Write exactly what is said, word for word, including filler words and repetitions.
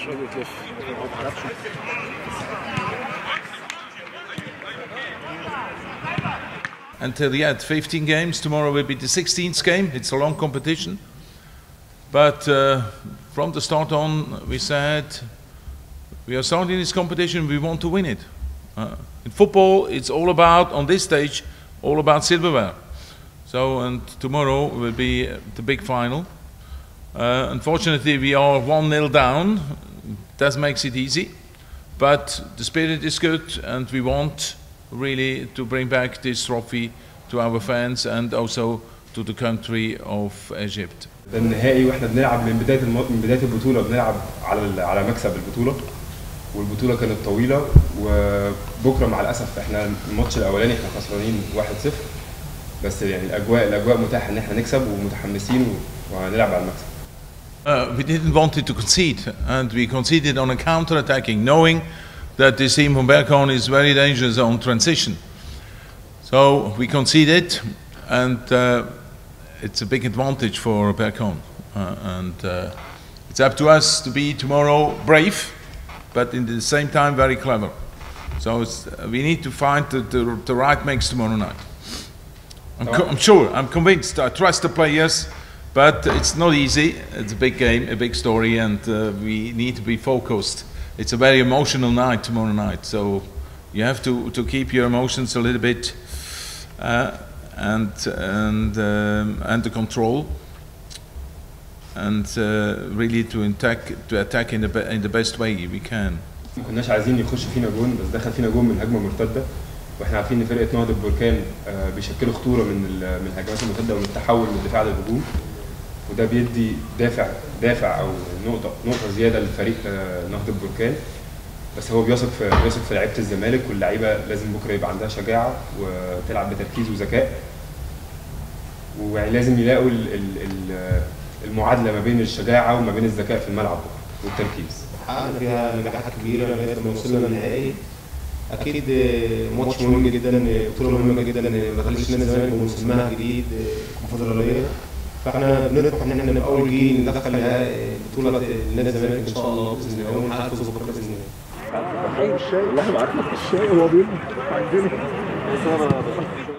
Until the end, fifteen games. Tomorrow will be the sixteenth game. It's a long competition. But uh, from the start on, we said, we are starting this competition, we want to win it. Uh, in football, it's all about, on this stage, all about silverware. So, and tomorrow will be the big final. Uh, unfortunately, we are one nil down. That makes it easy. But the spirit is good, and we want really to bring back this trophy to our fans and also to the country of Egypt. ده النهائي واحنا بنلعب من بدايه الم... من بدايه البطوله بنلعب على على مكسب البطوله، والبطوله كانت طويله، وبكره مع الاسف احنا الماتش الاولاني احنا خسرانين واحد صفر، بس يعني الاجواء الاجواء متاحه ان احنا نكسب ومتحمسين وهنلعب على المكسب. Uh, we didn't want it to concede, and we conceded on a counter-attacking, knowing that this team from Berkane is very dangerous on transition. So we conceded, and uh, it's a big advantage for Berkane. Uh, and uh, it's up to us to be tomorrow brave, but in the same time very clever. So it's, uh, we need to find the, the, the right mix tomorrow night. I'm, co I'm sure, I'm convinced, I trust the players, but it's not easy. It's a big game, a big story, and uh, we need to be focused. It's a very emotional night tomorrow night, so you have to, to keep your emotions a little bit uh, and and um, under control, and uh, really to attack to attack in the in the best way we can. ما كناش عايزين يخش فينا جون، بس دخل فينا جون من هجمه مرتده، واحنا عارفين ان فرقه نهضه بركان بيشكلوا خطوره من من الهجمات المرتده ومن التحول من الدفاع للهجوم، وده بيدي دافع دافع او نقطه نقطه زياده لفريق نهضه بركان. بس هو بيثق في بيثق في لعيبه الزمالك، واللعيبه لازم بكره يبقى عندها شجاعه وتلعب بتركيز وذكاء، ويعني لازم يلاقوا المعادله ما بين الشجاعه وما بين الذكاء في الملعب والتركيز. حققنا فيها نجاحات كبيره لغايه ما وصلنا للنهائي. اكيد ماتش مهم جدا، بطوله مهمه جدا ما تخليش نادي الزمالك وموسمها جديد كونفدراليه، فاحنا بنطمح ان احنا نبقى اول جيل ندخل بطوله نادي الزمالك ان شاء الله باذن الله، ونحقق فوز بكره باذن الله. الشاي والله ما عرفنا الشاي هو بيقول عندنا